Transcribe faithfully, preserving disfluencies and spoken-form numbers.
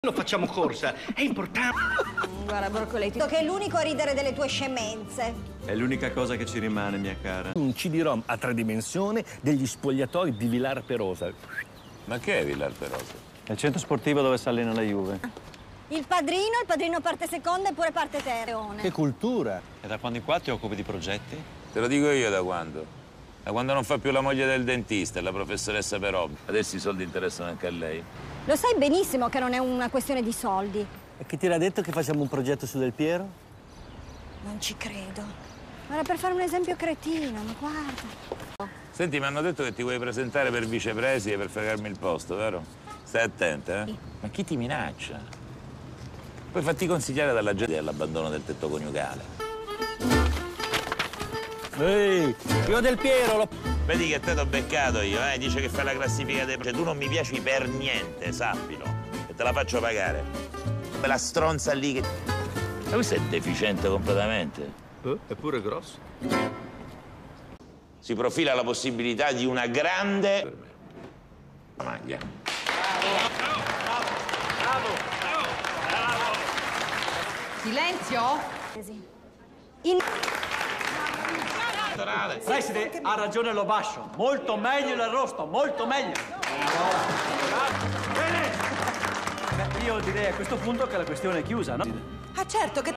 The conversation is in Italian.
Lo facciamo corsa, è importante. Guarda, Broccoletti, che è l'unico a ridere delle tue scemenze. È l'unica cosa che ci rimane, mia cara. Un C D-ROM a tre dimensioni degli spogliatoi di Villar Perosa. Ma che è Villar Perosa? È il centro sportivo dove si allena la Juve. Il padrino, il padrino parte seconda e pure parte terreone. Che cultura! E da quando in qua ti occupi di progetti? Te lo dico io da quando. Da quando non fa più la moglie del dentista e la professoressa Perobbi. Adesso i soldi interessano anche a lei. Lo sai benissimo che non è una questione di soldi. E chi ti era detto che facciamo un progetto su Del Piero? Non ci credo. Era per fare un esempio cretino, ma guarda. Senti, mi hanno detto che ti vuoi presentare per vicepreside per fregarmi il posto, vero? Stai attenta, eh? Sì. Ma chi ti minaccia? Poi fatti consigliare dalla gente all'abbandono del tetto coniugale. Ehi, io Del Piero lo... Vedi che te t'ho beccato io, eh? Dice che fai la classifica dei... Cioè, tu non mi piaci per niente, sappilo. E te la faccio pagare. Quella stronza lì che... Ma questo è deficiente completamente. Eh, è pure grosso. Si profila la possibilità di una grande... maglia. Silenzio? In... Preside, ha ragione lo bascio. Molto meglio l'arrosto, molto meglio. Bene! Beh, io direi a questo punto che la questione è chiusa, no? Ah, certo che